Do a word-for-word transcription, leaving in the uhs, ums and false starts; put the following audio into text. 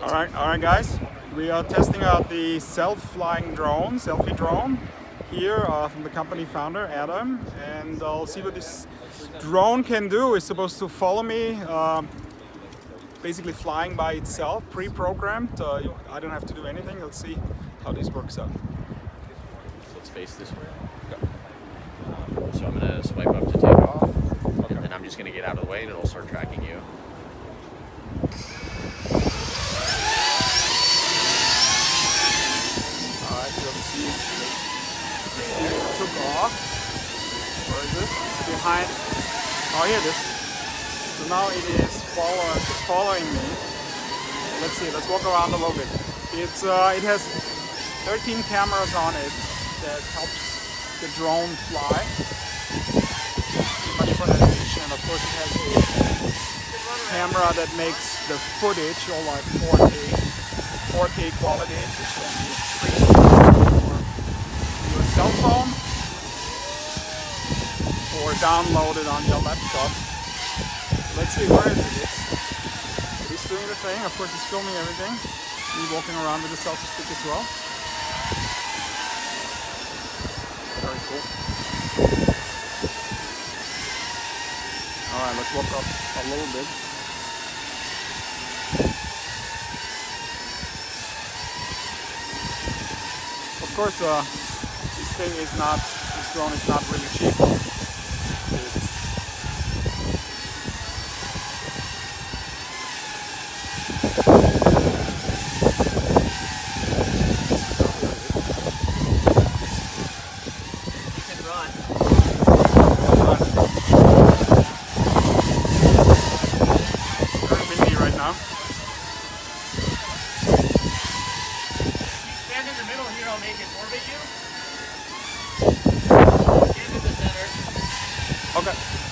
Alright, alright guys, we are testing out the self-flying drone, Selfie drone, here uh, from the company founder, Adam, and I'll see what this drone can do. It's supposed to follow me, um, basically flying by itself, pre-programmed. Uh, I don't have to do anything. Let's see how this works out. So let's face this way. Go. So I'm going to swipe up to take off, okay. And then I'm just going to get out of the way and it'll start tracking you. It took off. Where is it? Behind. Oh, here it is. So now it is follow, it's following me. Let's see. Let's walk around a little bit. It's uh, it has thirteen cameras on it that helps the drone fly. Much for navigation, and of course it has a camera that makes the footage all like four K quality, which can be your cell phone or download it on your laptop. Let's see, where is it? It's, it's doing the thing. Of course, it's filming everything. Me walking around with a selfie stick as well. Very cool. Alright, let's walk up a little bit. Of course, uh, this thing is not, this drone is not really cheap. It's You can run. very windy right now. Stand in the middle here, I'll make it orbit you. Stand in the center. Okay.